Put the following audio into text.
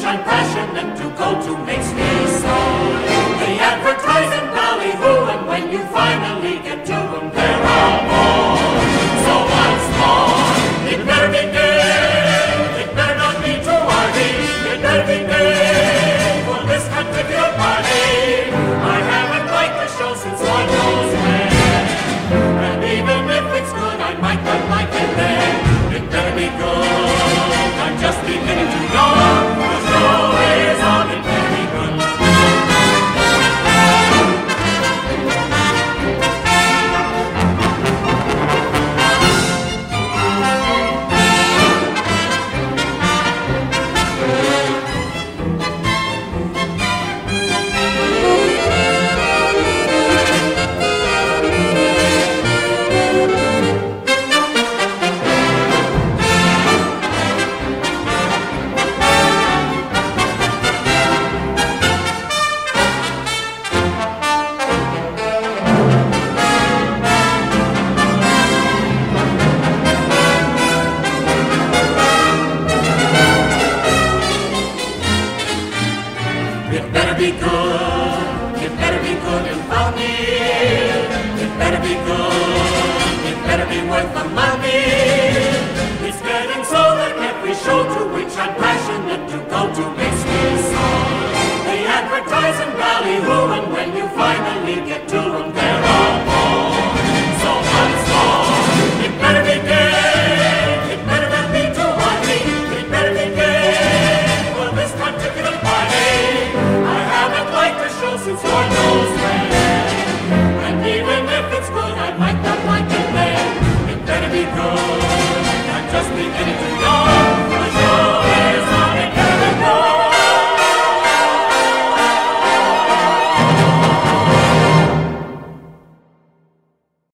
I'm passionate to go to makes me so. They advertise and ballyhoo, and when you finally get to them, there are more. So once more, it better be good, it better not be too hardy, it better be good for this particular party. I haven't liked the show since Lord knows when, and even if it's good, I might not like it then. It better be good, I'm just beginning to know the show is on, it better be good. It better be good, it better be good and funny. It better be good, it better be worth the money.